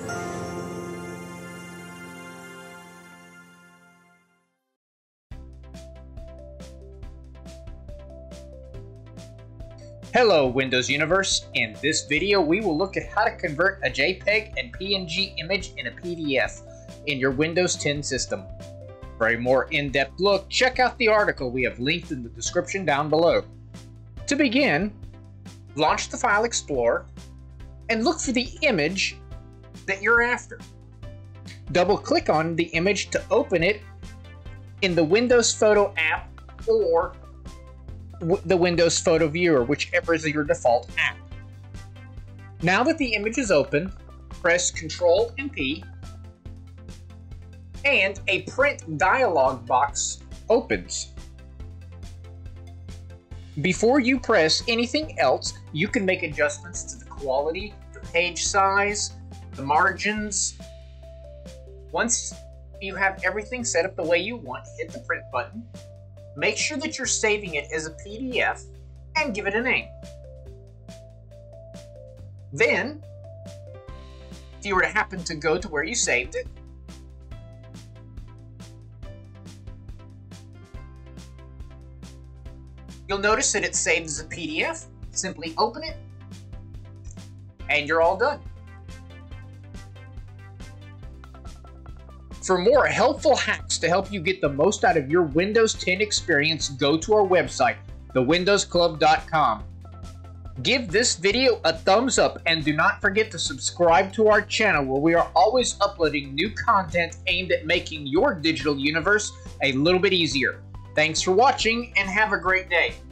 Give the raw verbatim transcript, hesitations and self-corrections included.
Hello Windows Universe. In this video we will look at how to convert a JPEG and P N G image in a P D F in your Windows ten system. For a more in-depth look, check out the article we have linked in the description down below. To begin, launch the File Explorer and look for the image that you're after. Double-click on the image to open it in the Windows Photo app or the Windows Photo Viewer, whichever is your default app. Now that the image is open, press Control and P, and a print dialog box opens. Before you press anything else, you can make adjustments to the quality, the page size, the margins. Once you have everything set up the way you want, hit the print button. Make sure that you're saving it as a P D F and give it a name. Then, if you were to happen to go to where you saved it, you'll notice that it's saved as a P D F. Simply open it, and you're all done. For more helpful hacks to help you get the most out of your Windows ten experience, go to our website, the windows club dot com. Give this video a thumbs up and do not forget to subscribe to our channel where we are always uploading new content aimed at making your digital universe a little bit easier. Thanks for watching and have a great day.